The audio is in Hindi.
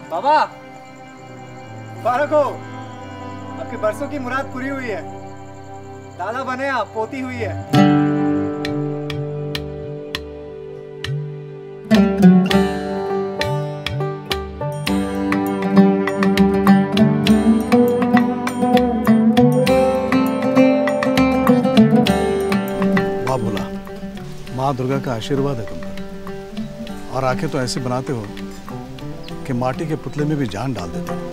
बाबा फारक हो, आपके बरसों की मुराद पूरी हुई है। दादा बने आप, पोती हुई है। वाह बोला, माँ दुर्गा का आशीर्वाद है तुम पर। और आंखें तो ऐसे बनाते हो कि माटी के पुतले में भी जान डाल देते हो।